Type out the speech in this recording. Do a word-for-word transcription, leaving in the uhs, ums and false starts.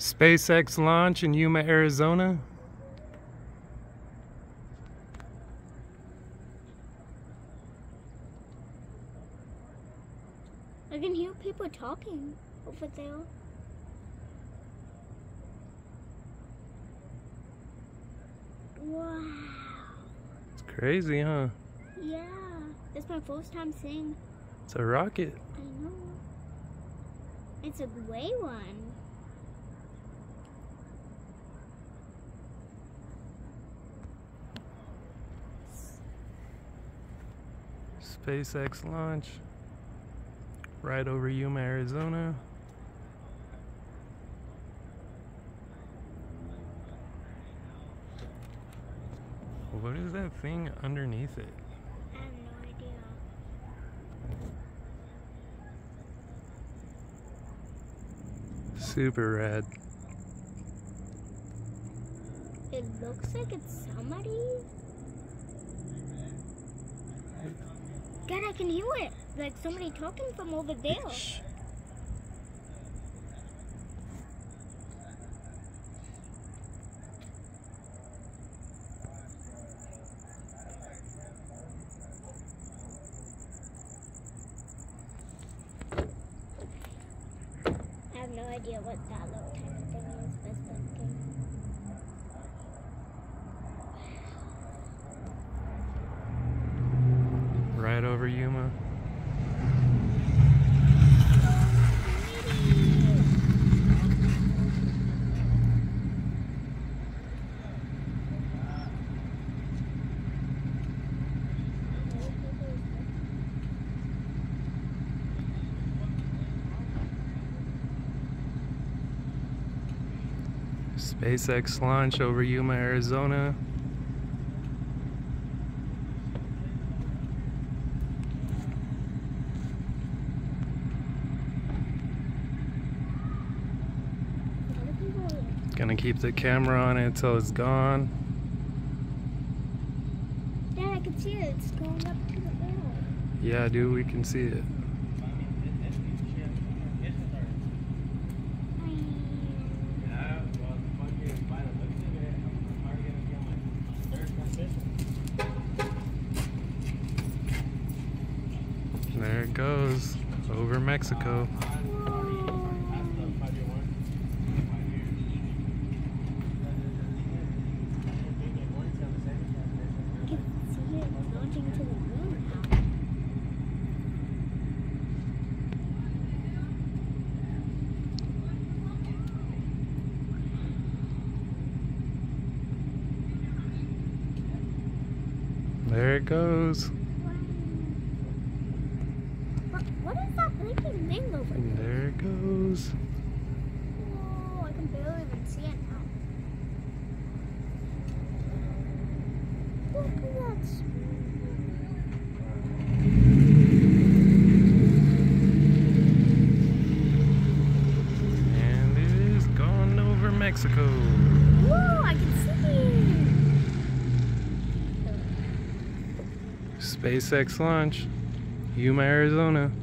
SpaceX launch in Yuma, Arizona. I can hear people talking over there. Wow. It's crazy, huh? Yeah. It's my first time seeing. It's a rocket. I know. It's a gray one. SpaceX launch right over Yuma, Arizona. What is that thing underneath it? I have no idea. Super rad. It looks like it's somebody. God, I can hear it. Like somebody talking from over there. Shh. I have no idea what that little tiny thing is, but it's blinking. Right over Yuma. SpaceX launch over Yuma, Arizona. Gonna keep the camera on it until it's gone. Dad, I can see it. It's going up to the hill. Yeah, dude, we can see it. There it goes, over Mexico. There it goes. What, what is that blinking thing over And there? there it goes. Whoa, I can barely even see it now. Look at that. And it is gone over Mexico. Whoa, I can see it. SpaceX launch, Yuma, Arizona.